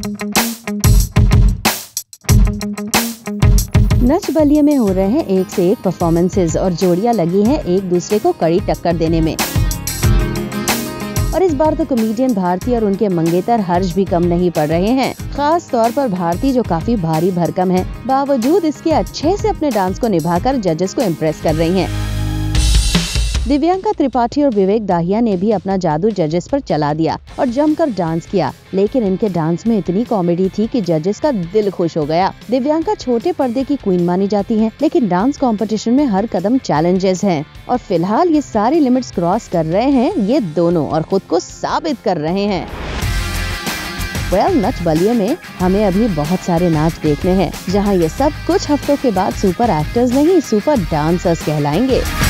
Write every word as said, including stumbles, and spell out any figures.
नच बलिए में हो रहे हैं एक से एक परफॉर्मेंसेज और जोड़ियां लगी हैं एक दूसरे को कड़ी टक्कर देने में। और इस बार तो कॉमेडियन भारती और उनके मंगेतर हर्ष भी कम नहीं पड़ रहे हैं। खास तौर पर भारती जो काफी भारी भरकम है, बावजूद इसके अच्छे से अपने डांस को निभाकर जजेस को इम्प्रेस कर रही हैं। दिव्यांका त्रिपाठी और विवेक दाहिया ने भी अपना जादू जजेस पर चला दिया और जमकर डांस किया, लेकिन इनके डांस में इतनी कॉमेडी थी कि जजेस का दिल खुश हो गया। दिव्यांका छोटे पर्दे की क्वीन मानी जाती हैं, लेकिन डांस कंपटीशन में हर कदम चैलेंजेस हैं और फिलहाल ये सारी लिमिट्स क्रॉस कर रहे हैं ये दोनों और खुद को साबित कर रहे हैं। वेल, नच बलिए में हमें अभी बहुत सारे नाच देखने हैं, जहां ये सब कुछ हफ्तों के बाद सुपर एक्टर्स नहीं सुपर डांसर्स कहलाएंगे।